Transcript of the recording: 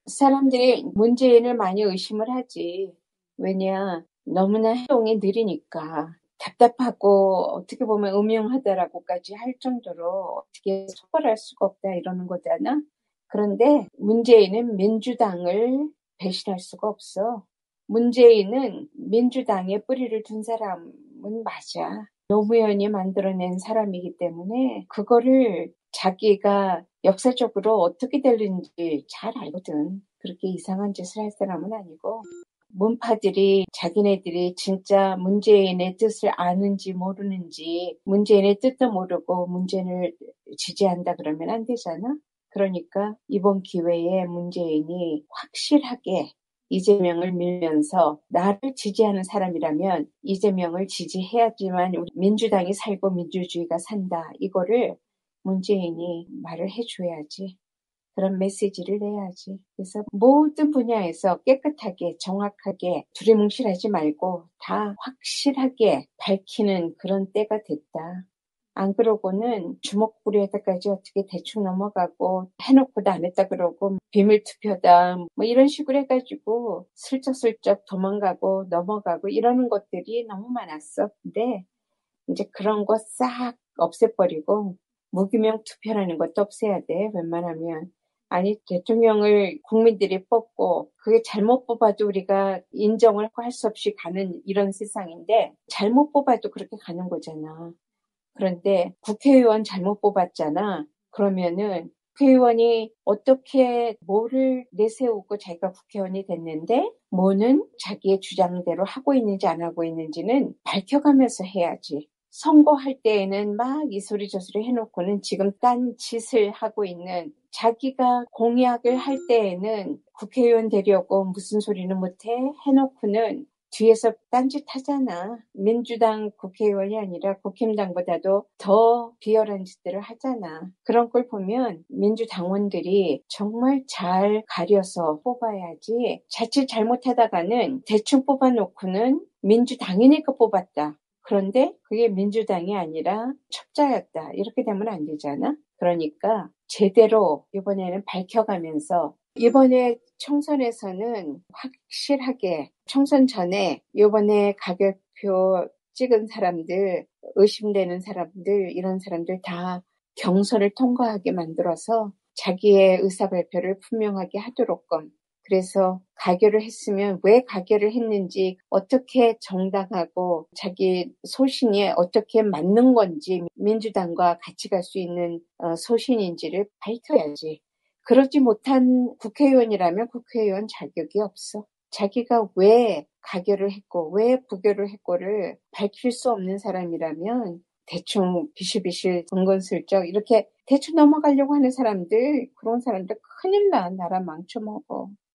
사람들이 문재인을 많이 의심을 하지. 왜냐, 너무나 행동이 느리니까. 답답하고 어떻게 보면 음흉하다라고까지 할 정도로 어떻게 처벌할 수가 없다 이러는 거잖아. 그런데 문재인은 민주당을 배신할 수가 없어. 문재인은 민주당에 뿌리를 둔 사람은 맞아. 노무현이 만들어낸 사람이기 때문에 그거를 자기가 역사적으로 어떻게 될는지 잘 알거든. 그렇게 이상한 짓을 할 사람은 아니고. 문파들이 자기네들이 진짜 문재인의 뜻을 아는지 모르는지 문재인의 뜻도 모르고 문재인을 지지한다 그러면 안 되잖아. 그러니까 이번 기회에 문재인이 확실하게 이재명을 밀면서 나를 지지하는 사람이라면 이재명을 지지해야지만 우리 민주당이 살고 민주주의가 산다. 이거를 문재인이 말을 해줘야지. 그런 메시지를 내야지. 그래서 모든 분야에서 깨끗하게 정확하게 두리뭉실하지 말고 다 확실하게 밝히는 그런 때가 됐다. 안 그러고는 주먹구리에다까지 어떻게 대충 넘어가고 해놓고도 안 했다 그러고 비밀투표다 뭐 이런 식으로 해가지고 슬쩍슬쩍 도망가고 넘어가고 이러는 것들이 너무 많았어. 근데 이제 그런 거 싹 없애버리고 무기명 투표라는 것도 없애야 돼. 웬만하면. 아니 대통령을 국민들이 뽑고 그게 잘못 뽑아도 우리가 인정을 할 수 없이 가는 이런 세상인데 잘못 뽑아도 그렇게 가는 거잖아. 그런데 국회의원 잘못 뽑았잖아. 그러면은 국회의원이 어떻게 뭐를 내세우고 자기가 국회의원이 됐는데 뭐는 자기의 주장대로 하고 있는지 안 하고 있는지는 밝혀가면서 해야지. 선거할 때에는 막 이 소리 저 소리 해놓고는 지금 딴 짓을 하고 있는 자기가 공약을 할 때에는 국회의원 되려고 무슨 소리는 못해 해놓고는 뒤에서 딴짓 하잖아. 민주당 국회의원이 아니라 국힘당보다도 더 비열한 짓들을 하잖아. 그런 걸 보면 민주당원들이 정말 잘 가려서 뽑아야지 자칫 잘못하다가는 대충 뽑아놓고는 민주당이니까 뽑았다. 그런데 그게 민주당이 아니라 첩자였다. 이렇게 되면 안 되잖아. 그러니까 제대로 이번에는 밝혀가면서 이번에 총선에서는 확실하게 총선 전에 이번에 가결표 찍은 사람들, 의심되는 사람들, 이런 사람들 다 경선을 통과하게 만들어서 자기의 의사발표를 분명하게 하도록끔 그래서 가결을 했으면 왜 가결을 했는지 어떻게 정당하고 자기 소신이 어떻게 맞는 건지 민주당과 같이 갈 수 있는 소신인지를 밝혀야지. 그러지 못한 국회의원이라면 국회의원 자격이 없어. 자기가 왜 가결을 했고 왜 부결을 했고를 밝힐 수 없는 사람이라면 대충 비실비실 은근슬쩍 이렇게 대충 넘어가려고 하는 사람들 그런 사람들 큰일 나. 나라 망쳐먹어.